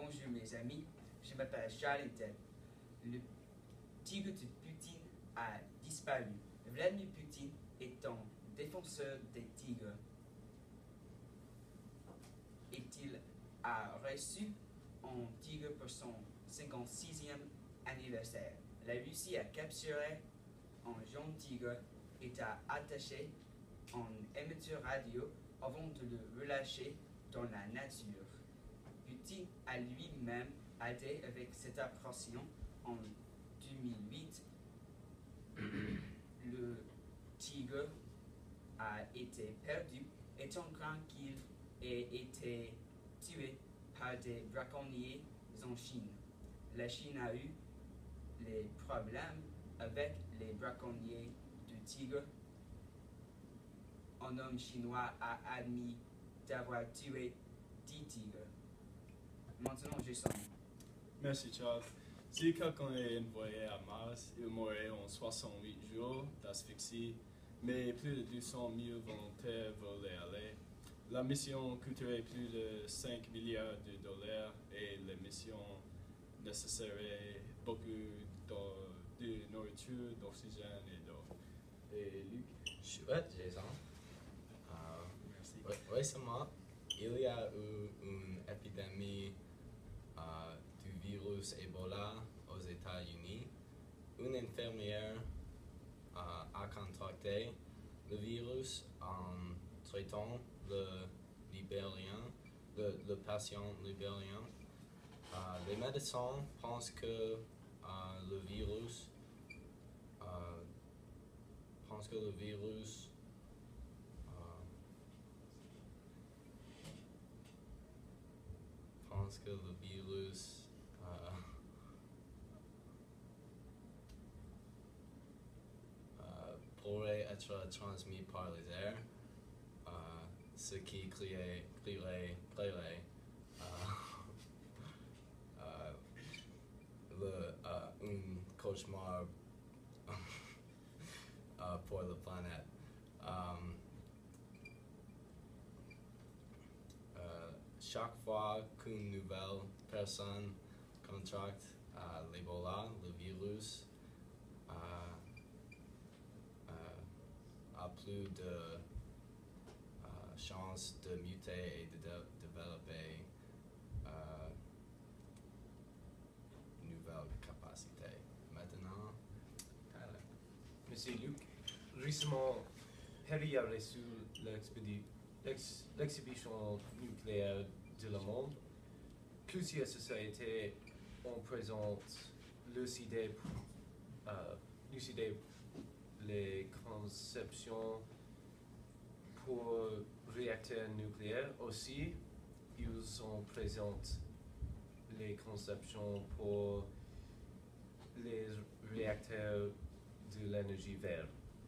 Bonjour mes amis, je m'appelle Charles. Le tigre de Poutine a disparu. Vladimir Poutine est un défenseur des tigres. Et il a reçu un tigre pour son 56e anniversaire. La Russie a capturé un jeune tigre et a attaché un émetteur radio avant de le relâcher dans la nature. Poutine a lui-même aidé avec cette opération en 2008. Le tigre a été perdu et on craint qu'il ait été tué par des braconniers en Chine. La Chine a eu les problèmes avec les braconniers de tigres. Un homme chinois a admis d'avoir tué 10 tigres. Maintenant, je sonne. Merci Charles. Si quelqu'un est envoyé à Mars, il mourrait en 68 jours d'asphyxie, mais plus de 200 000 volontaires veulent aller. La mission coûterait plus de 5 milliards de dollars et la mission nécessiterait beaucoup de nourriture, d'oxygène et d'eau. Et Luc? Chouette, Jason. Merci. Récemment, il y a eu une épidémie du virus Ebola aux États-Unis. Une infirmière a contracté le virus en traitant le patient libérien. Les médecins pensent que le virus pourrait être transmis par les airs, ce qui créerait un cauchemar pour la planète. Chaque fois qu'une nouvelle personne contracte l'Ebola, le virus a plus de chances de muter et de développer une nouvelle capacité. Maintenant, Tyler. Monsieur Luc, récemment, Paris a reçu l'exhibition nucléaire de le monde. Plusieurs sociétés ont présenté lucider les conceptions pour réacteurs nucléaires. Aussi, ils ont présenté les conceptions pour les réacteurs de l'énergie verte.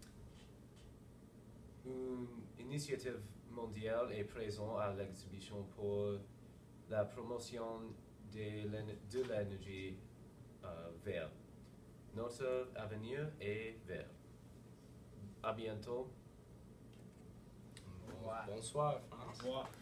Une initiative mondiale est présente à l'exhibition pour la promotion de l'énergie verte. Notre avenir est vert. À bientôt. Bonsoir, France. Au revoir.